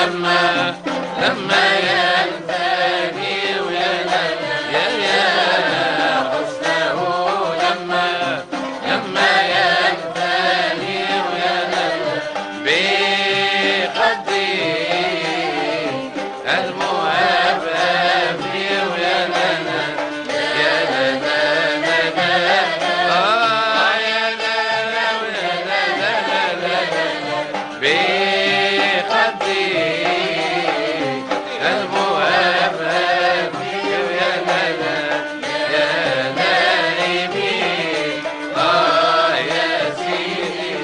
لما ينثني يا حسنه لما ينثني بخدي المهبب ويا لنا يا لنا يا لنا ويا لنا بخدي المهبب ويا لنا يا نائمي يا سيدي.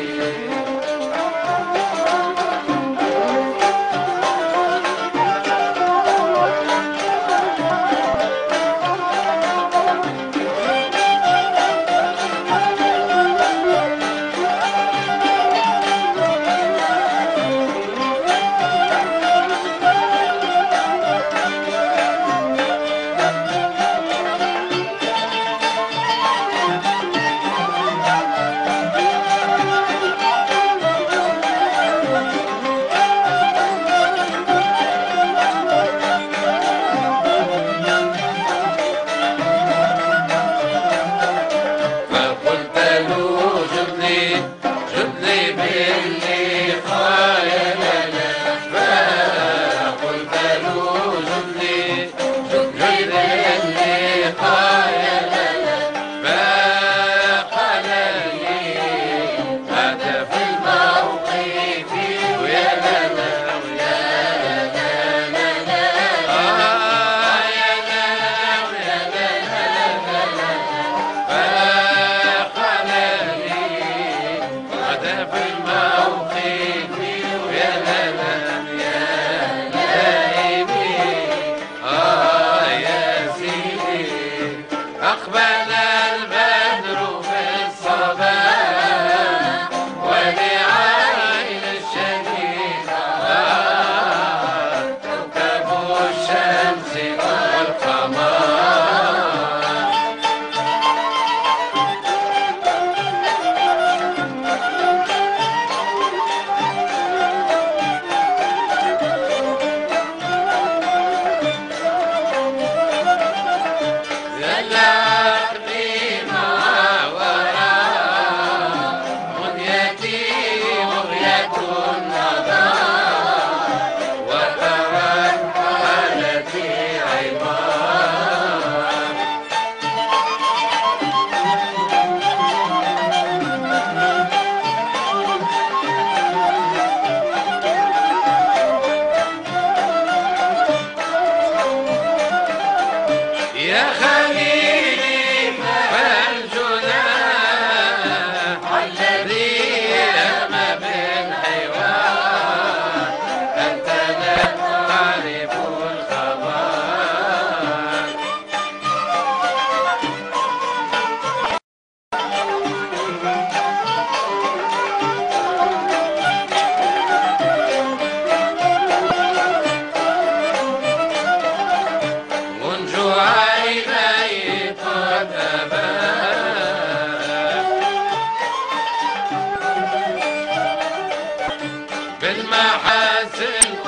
فقلت له جد لي باللقاء يا لنا. فقلت له جد لي باللقاء يا لنا. فقال لي هذا في الموقف ويا لنا ويا لنا يا لنا ويا لنا. فقال لي غدا في الموقف ويا لنا يا نائمي يا سيدي. أقبل البدر في الصباح ولعين الشديد كوكب الشمس والقمر. يلقني ما وراء منيتي مغية النظر وترت حالتي عبار. يا خليلي فالجناح الذي أما بالحوار أنت لا تعرف الخبر. منذ عيني قد أبان بالمحاسن